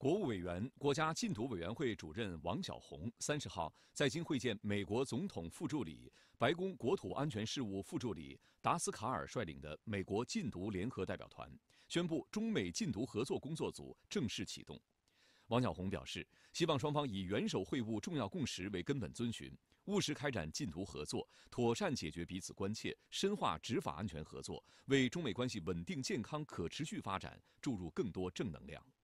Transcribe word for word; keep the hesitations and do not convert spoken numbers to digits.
国务委员、国家禁毒委员会主任王晓红三十号在京会见美国总统副助理、白宫国土安全事务副助理达斯卡尔率领的美国禁毒联合代表团，宣布中美禁毒合作工作组正式启动。王晓红表示，希望双方以元首会晤重要共识为根本遵循，务实开展禁毒合作，妥善解决彼此关切，深化执法安全合作，为中美关系稳定健康可持续发展注入更多正能量。